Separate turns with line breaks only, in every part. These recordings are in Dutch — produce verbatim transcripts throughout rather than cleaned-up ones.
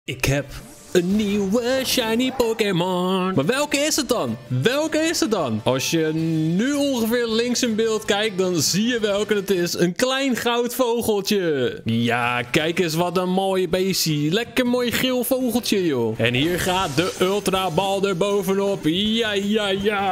Ik heb een nieuwe shiny Pokémon. Maar welke is het dan? Welke is het dan? Als je nu ongeveer links in beeld kijkt, dan zie je welke het is. Een klein goud vogeltje. Ja, kijk eens wat een mooie beestie. Lekker mooi geel vogeltje, joh. En hier gaat de Ultra Ball er bovenop. Ja, ja,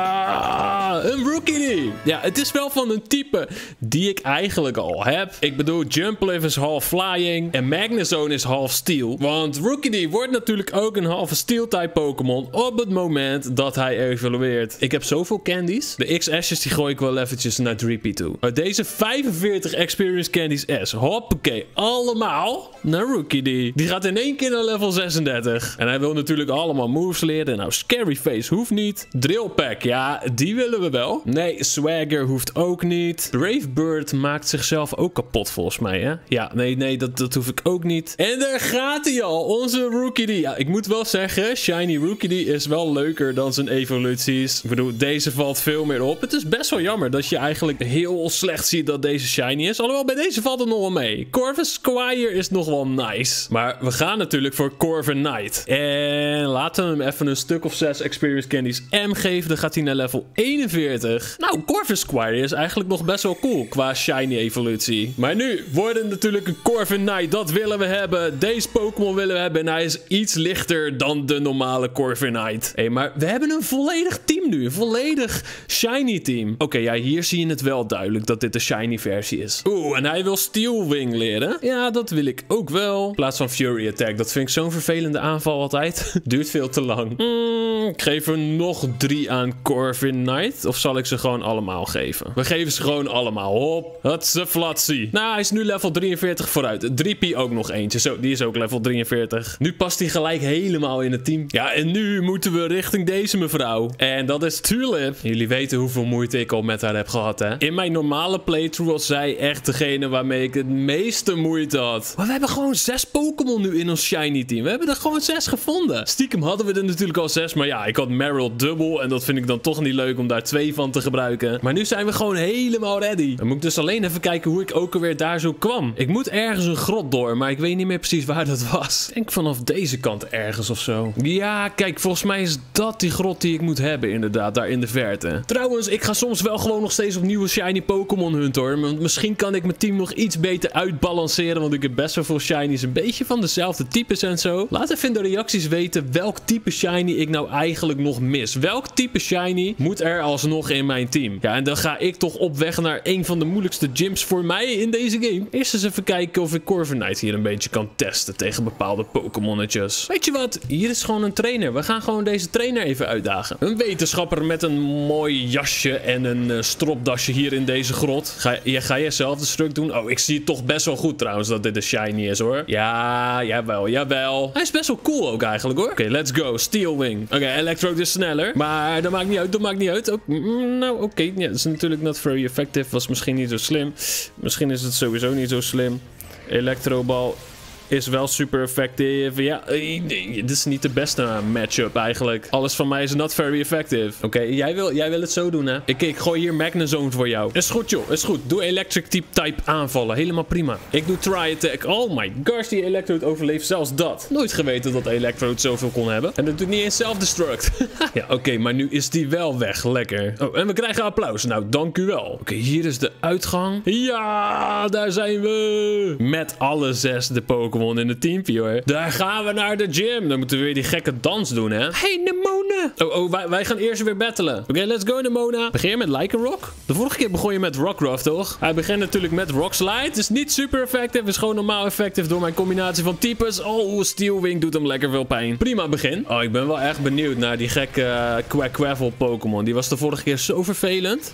ja. Een Rookidee. Ja, het is wel van een type die ik eigenlijk al heb. Ik bedoel, Jumpluff is half flying en Magnezone is half steel. Want Rookidee wordt natuurlijk ook een halve steel-type Pokémon op het moment dat hij evolueert. Ik heb zoveel candies. De X-S's die gooi ik wel eventjes naar Drippy toe. Maar deze vijfenveertig Experience Candies S, hoppakee, allemaal naar Rookidee. Die gaat in één keer naar level zesendertig. En hij wil natuurlijk allemaal moves leren. Nou, Scary Face hoeft niet. Drill Peck, ja, die willen we wel. Nee, Swagger hoeft ook niet. Brave Bird maakt zichzelf ook kapot volgens mij, hè? Ja, nee, nee, dat, dat hoef ik ook niet. En daar gaat hij al, onze Rookidee. Ja, ik moet wel zeggen, Shiny Rookidee is wel leuker dan zijn evoluties. Ik bedoel, deze valt veel meer op. Het is best wel jammer dat je eigenlijk heel slecht ziet dat deze shiny is. Alhoewel, bij deze valt het nog wel mee. Corvus Squire is nog wel nice. Maar we gaan natuurlijk voor Corviknight. En laten we hem even een stuk of zes Experience Candies M geven. Dan gaat hij naar level eenenveertig. Nou, Corvus Squire is eigenlijk nog best wel cool qua shiny evolutie. Maar nu wordt het natuurlijk een Corviknight. Dat willen we hebben. Deze Pokémon willen we hebben. En hij is iets lichter dan de normale Corviknight. Hé, hey, maar we hebben een volledig team nu. Een volledig shiny team. Oké, okay, ja, hier zie je het wel duidelijk dat dit de shiny versie is. Oeh, en hij wil Steel Wing leren. Ja, dat wil ik ook wel. In plaats van Fury Attack. Dat vind ik zo'n vervelende aanval altijd. Duurt veel te lang. Mm, ik geef er nog drie aan Corviknight. Of zal ik ze gewoon allemaal geven? We geven ze gewoon allemaal. Hop. Dat is een flatsie. Nou, hij is nu level drieënveertig vooruit. Drippy ook nog eentje. Zo, die is ook level drieënveertig. Nu past hij gelijk helemaal in het team. Ja, en nu moeten we richting deze mevrouw. En dat is Tulip. Jullie weten hoeveel moeite ik al met haar heb gehad, hè? In mijn normale playthrough was zij echt degene waarmee ik het meeste moeite had. Maar we hebben gewoon zes Pokémon nu in ons shiny team. We hebben er gewoon zes gevonden. Stiekem hadden we er natuurlijk al zes. Maar ja, ik had Marill dubbel. En dat vind ik dan toch niet leuk om daar twee van te gebruiken. Maar nu zijn we gewoon helemaal ready. Dan moet ik dus alleen even kijken hoe ik ook alweer daar zo kwam. Ik moet ergens een grot door. Maar ik weet niet meer precies waar dat was. Ik denk vanaf deze kant ergens of zo. Ja, kijk, volgens mij is dat die grot die ik moet hebben inderdaad, daar in de verte. Trouwens, ik ga soms wel gewoon nog steeds op nieuwe shiny Pokémon hunten hoor. Want misschien kan ik mijn team nog iets beter uitbalanceren, want ik heb best wel veel shinies, een beetje van dezelfde types en zo. Laat even in de reacties weten welk type shiny ik nou eigenlijk nog mis. Welk type shiny moet er alsnog in mijn team? Ja, en dan ga ik toch op weg naar een van de moeilijkste gyms voor mij in deze game. Eerst eens even kijken of ik Corviknight hier een beetje kan testen tegen bepaalde Pokémonnetjes. Weet je wat? Hier is gewoon een trainer. We gaan gewoon deze trainer even uitdagen. Een wetenschapper met een mooi jasje en een uh, stropdasje hier in deze grot. Ga je, ga je zelf de stuk doen? Oh, ik zie het toch best wel goed trouwens dat dit een shiny is hoor. Ja, jawel, jawel. Hij is best wel cool ook eigenlijk hoor. Oké, okay, let's go. Steel Wing. Oké, okay, Electrode is sneller. Maar dat maakt niet uit, dat maakt niet uit. Ook, nou, oké. Okay. Ja, dat is natuurlijk not very effective. Was misschien niet zo slim. Misschien is het sowieso niet zo slim. Electrobal is wel super effectief. Ja, nee, dit is niet de beste matchup eigenlijk. Alles van mij is not very effective. Oké, okay, jij, wil, jij wil het zo doen, hè? Ik, ik gooi hier Magnezone voor jou. Is goed, joh. Is goed. Doe Electric type type aanvallen. Helemaal prima. Ik doe Tri Attack. Oh my gosh, die Electrode overleeft zelfs dat. Nooit geweten dat Electrode zoveel kon hebben. En dat doet niet eens Self-Destruct. Ja, oké, okay, maar nu is die wel weg. Lekker. Oh, en we krijgen applaus. Nou, dank u wel. Oké, okay, hier is de uitgang. Ja, daar zijn we. Met alle zes de Pokémon in het teampje hoor. Daar gaan we naar de gym. Dan moeten we weer die gekke dans doen, hè? Hey, Nemona. Oh, oh, wij, wij gaan eerst weer battelen. Oké, okay, let's go, Nemona. Begin je met Lycanroc? De vorige keer begon je met Rockruff, toch? Hij begint natuurlijk met Rock Slide. Het is niet super effectief. Het is gewoon normaal effectief door mijn combinatie van types. Oh, Steel Wing doet hem lekker veel pijn. Prima begin. Oh, ik ben wel echt benieuwd naar die gekke uh, Quaquaval Pokémon. Die was de vorige keer zo vervelend.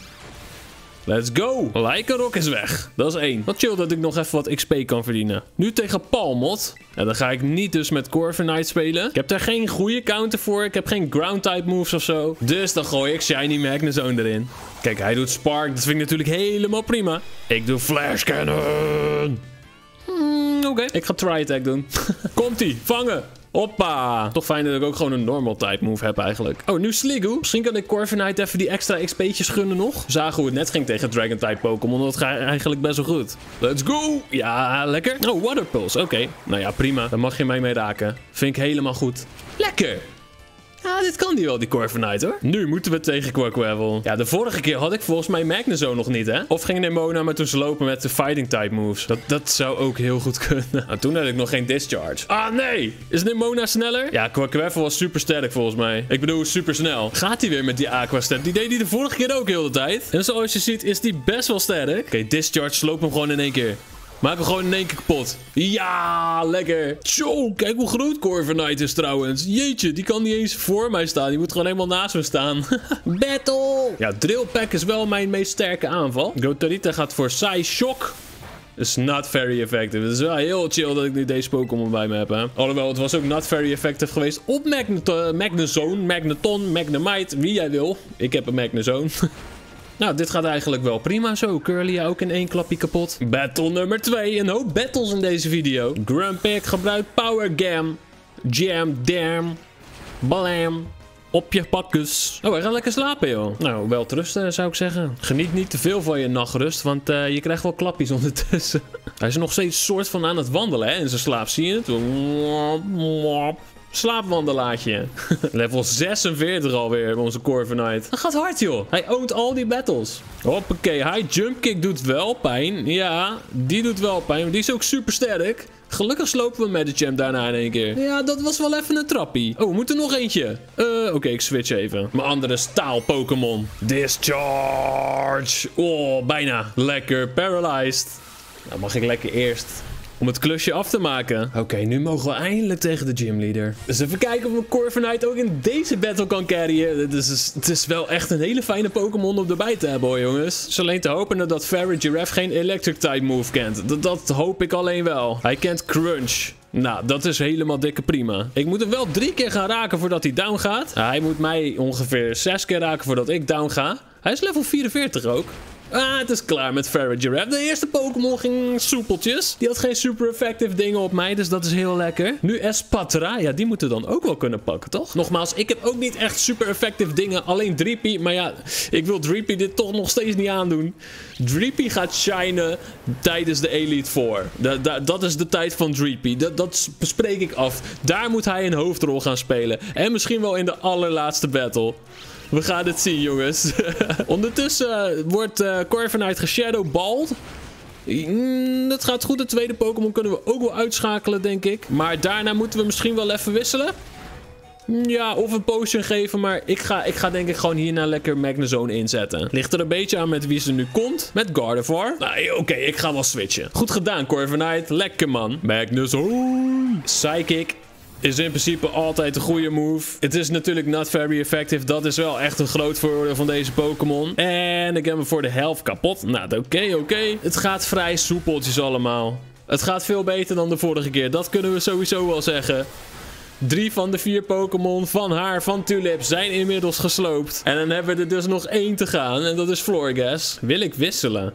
Let's go. Lycanroc is weg. Dat is één. Wat chill dat ik nog even wat X P kan verdienen. Nu tegen Palmot. En dan ga ik niet dus met Corviknight spelen. Ik heb daar geen goede counter voor. Ik heb geen ground type moves of zo. Dus dan gooi ik Shiny Magnezone erin. Kijk, hij doet Spark. Dat vind ik natuurlijk helemaal prima. Ik doe Flash Cannon. Hmm, Oké. Okay. Ik ga Tri Attack doen. Komt-ie. Vangen. Hoppa. Toch fijn dat ik ook gewoon een normal type move heb eigenlijk. Oh, nu Sliggoo. Misschien kan ik Corviknight even die extra X P'tjes gunnen nog. We zagen hoe het net ging tegen Dragon type Pokémon. Dat gaat eigenlijk best wel goed. Let's go. Ja, lekker. Oh, Water Pulse. Oké. Okay. Nou ja, prima. Daar mag je mij mee raken. Vind ik helemaal goed. Lekker. Ja, dit kan die wel, die Corviknight, hoor. Nu moeten we tegen Quaquaval. Ja, de vorige keer had ik volgens mij Magnezone nog niet, hè? Of ging Nemona maar toen ze lopen met de fighting type moves. Dat, dat zou ook heel goed kunnen. Nou, toen had ik nog geen discharge. Ah, nee! Is Nemona sneller? Ja, Quaquaval was super sterk volgens mij. Ik bedoel, super snel. Gaat hij weer met die Aqua Step? Die deed hij de vorige keer ook heel de tijd. En zoals je ziet is die best wel sterk. Oké, okay, discharge, sloop hem gewoon in één keer. Maak hem gewoon in één keer kapot. Ja, lekker. Zo, kijk hoe groot Corviknight is trouwens. Jeetje, die kan niet eens voor mij staan. Die moet gewoon helemaal naast me staan. Battle. Ja, Drill Peck is wel mijn meest sterke aanval. Gotarita gaat voor Psy Shock. Is not very effective. Het is wel heel chill dat ik nu deze Pokémon bij me heb. Hè? Alhoewel, het was ook not very effective geweest op Magnet Magnezone, Magneton, Magnemite. Wie jij wil. Ik heb een Magnezone. Nou, dit gaat eigenlijk wel prima zo. Curlia ook in één klapje kapot. Battle nummer twee. Een hoop battles in deze video. Grumpig gebruikt Power Gam. Jam, Dam. Blam. Op je pakkus. Oh, hij gaat lekker slapen, joh. Nou, wel rusten, zou ik zeggen. Geniet niet te veel van je nachtrust, want uh, je krijgt wel klapjes ondertussen. Hij is nog steeds soort van aan het wandelen, hè, in zijn slaap. Zie je het? Slaapwandelaartje. Level zesenveertig alweer, onze Corviknight. Dat gaat hard, joh. Hij oont al die battles. Hoppakee, high jump kick doet wel pijn. Ja, die doet wel pijn. Maar die is ook super sterk. Gelukkig slopen we met de champ daarna in één keer. Ja, dat was wel even een trappie. Oh, we moeten nog eentje. Uh, Oké, okay, ik switch even. Mijn andere staal Pokémon. Discharge. Oh, bijna. Lekker paralyzed. Nou, mag ik lekker eerst om het klusje af te maken. Oké, okay, nu mogen we eindelijk tegen de gymleader. Dus even kijken of mijn Corviknight ook in deze battle kan carryen. Het is, het is wel echt een hele fijne Pokémon om erbij te hebben, hoor, jongens. Het is alleen te hopen dat Fairy Giraffe geen Electric type move kent. Dat, dat hoop ik alleen wel. Hij kent Crunch. Nou, dat is helemaal dikke prima. Ik moet hem wel drie keer gaan raken voordat hij down gaat. Nou, hij moet mij ongeveer zes keer raken voordat ik down ga. Hij is level vierenveertig ook. Ah, het is klaar met Fairy Giraffe. De eerste Pokémon ging soepeltjes. Die had geen super effective dingen op mij, dus dat is heel lekker. Nu Espatra. Ja, die moeten we dan ook wel kunnen pakken, toch? Nogmaals, ik heb ook niet echt super effective dingen. Alleen Dreepy. Maar ja, ik wil Dreepy dit toch nog steeds niet aandoen. Dreepy gaat shinen tijdens de Elite Four. Da da dat is de tijd van Dreepy. Dat, dat bespreek ik af. Daar moet hij een hoofdrol gaan spelen. En misschien wel in de allerlaatste battle. We gaan het zien, jongens. Ondertussen uh, wordt uh, Corviknight geshadowballed. Mm, dat gaat goed. De tweede Pokémon kunnen we ook wel uitschakelen, denk ik. Maar daarna moeten we misschien wel even wisselen. Ja, of een potion geven, maar ik ga, ik ga denk ik gewoon hierna lekker Magnezone inzetten. Ligt er een beetje aan met wie ze nu komt. Met Gardevoir. Nou, oké, okay, ik ga wel switchen. Goed gedaan, Corviknight. Lekker, man. Magnezone. Psychic is in principe altijd een goede move. Het is natuurlijk not very effective. Dat is wel echt een groot voordeel van deze Pokémon. En ik heb hem voor de helft kapot. Nou, oké, okay, oké. Okay. Het gaat vrij soepeltjes allemaal. Het gaat veel beter dan de vorige keer. Dat kunnen we sowieso wel zeggen. Drie van de vier Pokémon van haar, van Tulip, zijn inmiddels gesloopt. En dan hebben we er dus nog één te gaan. En dat is Florges. Wil ik wisselen?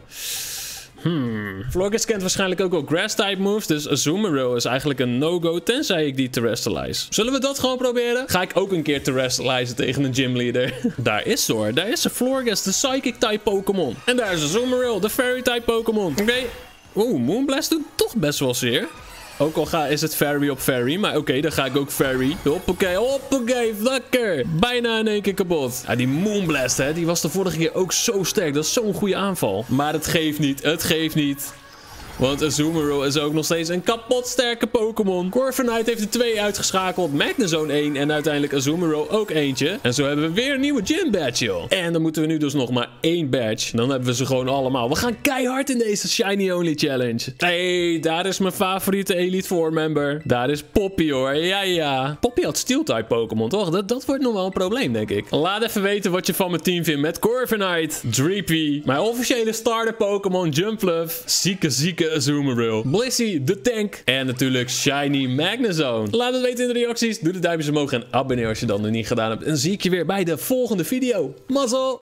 Hmm. Florges kent waarschijnlijk ook wel Grass-type moves. Dus Azumarill is eigenlijk een no-go, tenzij ik die terrestrialize. Zullen we dat gewoon proberen? Ga ik ook een keer terrestrializen tegen een gymleader. Daar is ze, hoor. Daar is ze, Florges, de Psychic-type Pokémon. En daar is Azumarill, de Fairy-type Pokémon. Oké. Okay. Oeh, Moonblast doet toch best wel zeer. Ook al ga, is het Fairy op Fairy. Maar oké, okay, dan ga ik ook Fairy. Hoppakee, hoppakee, lekker. Bijna in één keer kapot. Ja, die Moonblast, hè, die was de vorige keer ook zo sterk. Dat is zo'n goede aanval. Maar het geeft niet, het geeft niet. Want Azumarill is ook nog steeds een kapot sterke Pokémon. Corviknight heeft er twee uitgeschakeld. Magnezone één en uiteindelijk Azumarill ook eentje. En zo hebben we weer een nieuwe gym badge, joh. En dan moeten we nu dus nog maar één badge. Dan hebben we ze gewoon allemaal. We gaan keihard in deze Shiny Only Challenge. Hé, hey, daar is mijn favoriete Elite Four member. Daar is Poppy, hoor. Ja, ja. Poppy had Steel-type Pokémon, toch? Dat, dat wordt nog wel een probleem, denk ik. Laat even weten wat je van mijn team vindt met Corviknight, Dreepy, mijn officiële starter Pokémon Jumpluff, zieke, zieke Azumarill, Blissey, de tank en natuurlijk Shiny Magnezone. Laat het weten in de reacties. Doe de duimpjes omhoog en abonneer als je dat nog niet gedaan hebt. En dan zie ik je weer bij de volgende video. Mazzel!